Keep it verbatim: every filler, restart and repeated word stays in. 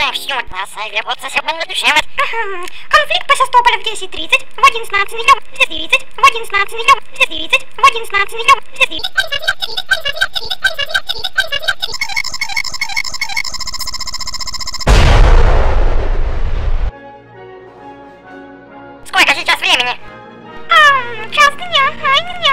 Да все, нас вот совсем не душевно. Конфликт по Севастополю в десять тридцать, в одиннадцать ночи, в десять тридцать, в одиннадцать ночи, в десять тридцать, в одиннадцать ночи, в десять тридцать. Сколько сейчас времени? А, час дня, ай, дня.